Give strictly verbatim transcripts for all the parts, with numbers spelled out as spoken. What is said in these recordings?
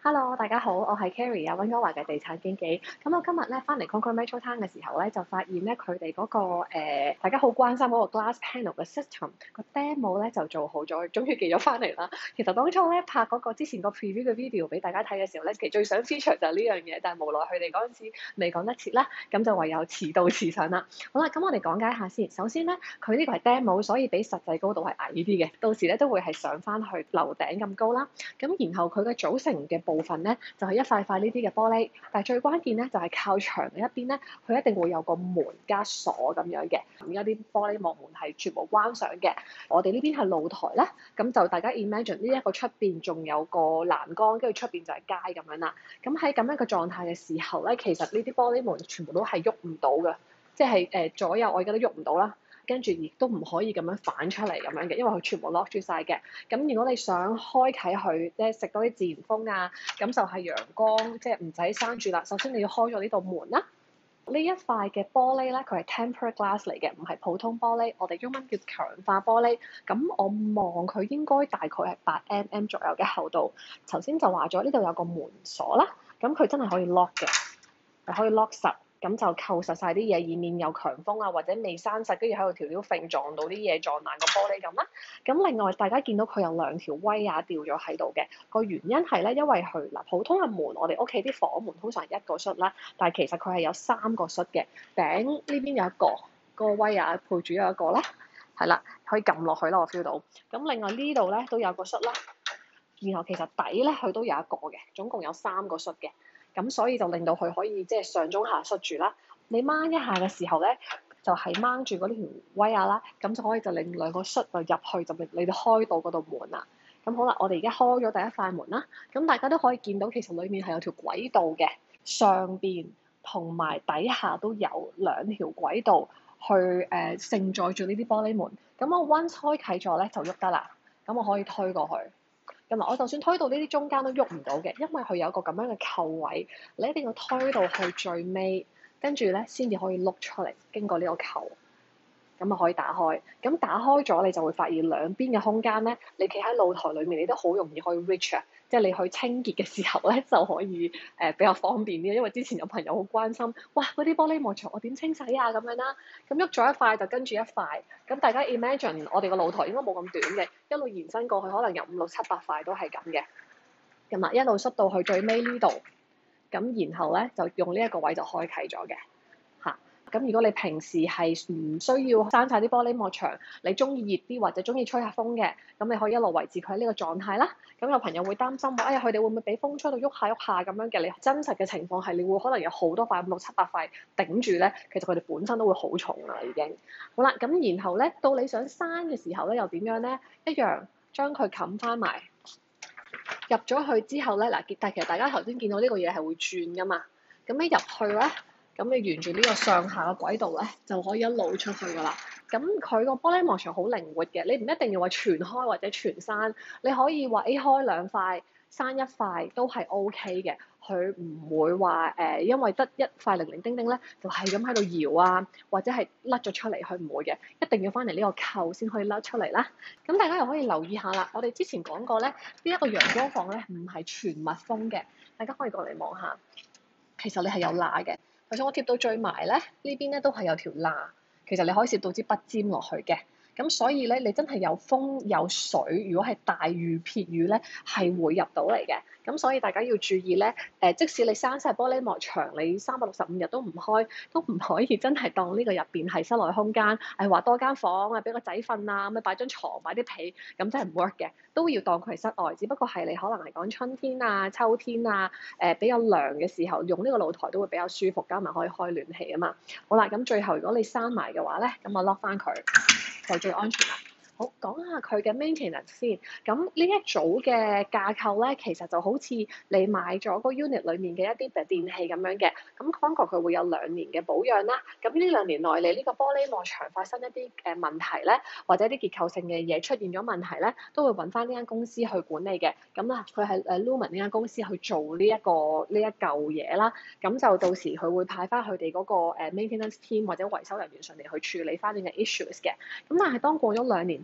Hello，大家好，我係 Carrie 啊，溫哥華嘅地產經紀。咁我今日咧翻嚟 Concord Metro Town 嘅時候咧，就發現咧佢哋嗰個、呃、大家好關心嗰個 glass panel 嘅 system 個 demo 咧就做好咗，終於寄咗翻嚟啦。其實當初咧拍嗰個之前個 preview 嘅 video 俾大家睇嘅時候咧，其實最想 feature 就係呢樣嘢，但係無奈佢哋嗰陣時未講得切啦，咁就唯有遲到遲上啦。好啦，咁我哋講解下先。首先咧，佢呢個係 demo，所以比實際高度係矮啲嘅，到時咧都會係上翻去樓頂咁高啦。咁然後佢嘅組成嘅部分咧，就係一塊塊呢啲嘅玻璃，但係最關鍵咧就係靠牆嘅一邊咧，佢一定會有個門加鎖咁樣嘅。而家啲玻璃幕門係全部關上嘅。我哋呢邊係露台啦，咁就大家 imagine 呢一個出邊仲有個欄杆，跟住出邊就係街咁樣啦。咁喺咁樣嘅狀態嘅時候咧，其實呢啲玻璃門全部都係喐唔到嘅，即係誒左右我而家都喐唔到啦。跟住亦都唔可以咁樣反出嚟咁樣嘅，因為佢全部 lock 住晒嘅。咁如果你想開啟佢，即係食多啲自然風啊，咁就係陽光，即係唔使閂住啦。首先你要開咗呢道門啦。呢一塊嘅玻璃咧，佢係 tempered glass 嚟嘅，唔係普通玻璃。我哋中文叫強化玻璃。咁我望佢應該大概係八 mm 左右嘅厚度。頭先就話咗呢度有個門鎖啦，咁佢真係可以 lock 嘅，係可以 lock 實。咁就扣實晒啲嘢，以免有強風啊，或者未閂實，跟住喺度條條揈撞到啲嘢，撞爛個玻璃咁啦。咁另外大家見到佢有兩條威亞吊咗喺度嘅，個原因係咧，因為佢嗱普通嘅門，我哋屋企啲房門通常係一個閂啦，但係其實佢係有三個閂嘅。頂呢邊有一個，個威亞配住有一個啦，係啦，可以撳落去啦，我 feel 到。咁另外呢度咧都有個閂啦，然後其實底咧佢都有一個嘅，總共有三個閂嘅。咁所以就令到佢可以即係上中下塞住啦。你掹一下嘅時候咧，就係掹住嗰條威亞啦，咁就可以就令兩個塞就入去，就令你哋開到嗰道門啦。咁好啦，我哋而家開咗第一塊門啦。咁大家都可以見到，其實裡面係有條軌道嘅，上邊同埋底下都有兩條軌道去誒、呃、承載住呢啲玻璃門。咁我 once 開啟咗咧就喐得啦。咁我可以推過去。咁啊，我就算推到呢啲中間都喐唔到嘅，因為佢有個咁樣嘅扣位，你一定要推到去最尾，跟住咧先至可以碌出嚟，經過呢個扣，咁啊可以打開。咁打開咗，你就會發現兩邊嘅空間咧，你企喺露台裏面，你都好容易可以 reach 啊，即係你去清潔嘅時候咧就可以誒、呃、比較方便啲。因為之前有朋友好關心，哇嗰啲玻璃幕牆我點清洗啊咁樣啦，咁喐咗一塊就跟住一塊。咁大家 imagine 我哋個露台應該冇咁短嘅，一路延伸過去可能有五六七八塊都係咁嘅。咁啊一路塞到去最尾呢度，咁然後咧就用呢一個位就開啟咗嘅嚇。咁如果你平時係唔需要閂晒啲玻璃幕牆，你中意熱啲或者中意吹下風嘅，咁你可以一路維持佢喺呢個狀態啦。咁有朋友會擔心話，哎呀佢哋會唔會俾風吹到喐下喐下咁樣嘅？你真實嘅情況係，你會可能有好多塊五六七八塊頂住咧，其實佢哋本身都會好重啦已經。好啦，咁然後咧到你想閂嘅時候咧，又點樣咧？一樣將佢冚翻埋。入咗去之後咧，嗱，但係其實大家頭先見到呢個嘢係會轉噶嘛，咁你入去咧，咁你沿住呢個上下嘅軌道咧，就可以一路出去噶啦。咁佢個玻璃幕牆好靈活嘅，你唔一定要話全開或者全閂，你可以話 A 開兩塊，閂一塊都係 O K 嘅。佢唔會話誒、呃，因為得一塊零零丁丁咧，就係咁喺度搖啊，或者係甩咗出嚟，佢唔會嘅，一定要翻嚟呢個扣先可以甩出嚟啦。咁大家又可以留意下啦，我哋之前講過咧，呢、這、一個陽光房咧唔係全密封嘅，大家可以過嚟望下，其實你係有罅嘅。就算我貼到最埋咧，呢邊咧都係有條罅，其實你可以攝到支筆尖落去嘅。咁所以咧，你真係有風有水，如果係大雨撇雨咧，係會入到嚟嘅。咁所以大家要注意咧，誒、呃，即使你閂晒玻璃幕牆，你三百六十五日都唔開，都唔可以真係當呢個入邊係室內空間，係話多間房啊，俾個仔瞓啊，咁啊擺張床擺啲被，咁真係唔 work 嘅，都要當佢係室外。只不過係你可能係講春天啊、秋天啊，誒、呃、比較涼嘅時候，用呢個露台都會比較舒服，加埋可以開暖氣啊嘛。好啦，咁最後如果你閂埋嘅話咧，咁我 lock 翻佢。就最安全啦。好，講下佢嘅 maintenance 先。咁呢一組嘅架構咧，其實就好似你買咗個 unit 裡面嘅一啲誒電器咁樣嘅。咁 Concord 佢會有兩年嘅保養啦。咁呢兩年內你呢個玻璃幕牆發生一啲誒問題咧，或者啲結構性嘅嘢出現咗問題咧，都會揾翻呢間公司去管理嘅。咁啊，佢係誒 Lumen 呢間公司去做呢、這、一個呢一嚿嘢啦。咁就到時佢會派翻佢哋嗰個 maintenance team 或者維修人員上嚟去處理翻呢個 issues 嘅。咁但係當過咗兩年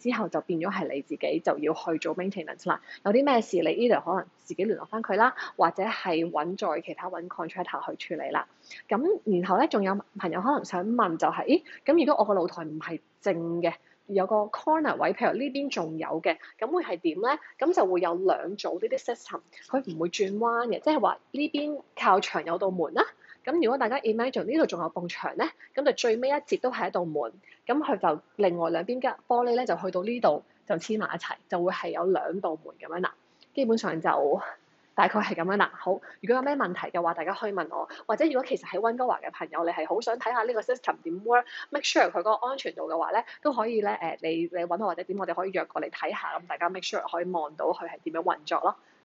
之後就變咗係你自己就要去做 maintenance 啦。有啲咩事你 either 可能自己聯絡翻佢啦，或者係揾再其他揾 contractor 去處理啦。咁然後咧，仲有朋友可能想問就係、是，咦，咁如果我個露台唔係正嘅，有個 corner 位，譬如呢邊仲有嘅，咁會係點咧？咁就會有兩組呢啲 system，佢唔會轉彎嘅，即係話呢邊靠牆有道門啦。咁如果大家 imagine 呢度仲有埲牆咧，咁就最尾一節都係一道門，咁佢就另外兩邊嘅玻璃咧就去到呢度就黐埋一齊，就會係有兩道門咁樣啦。基本上就大概係咁樣啦。好，如果有咩問題嘅話，大家可以問我，或者如果其實喺溫哥華嘅朋友，你係好想睇下呢個 system 點 work，make sure 佢嗰個安全度嘅話咧，都可以咧誒，你你揾我或者點，我哋可以約過嚟睇下，咁大家 make sure 可以望到佢係點樣運作咯。